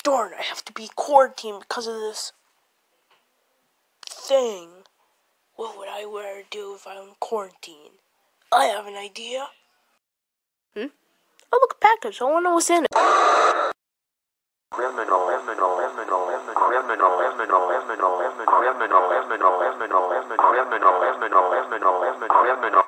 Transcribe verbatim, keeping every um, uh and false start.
Darn, I have to be quarantined because of this thing. What would I wear to do if I'm quarantined? I have an idea. Hmm? Oh, look, a package. I want to know what's in it. Criminal, criminal, criminal, criminal, criminal, criminal, criminal, criminal, criminal, criminal, criminal, criminal, criminal, criminal, criminal, criminal, criminal,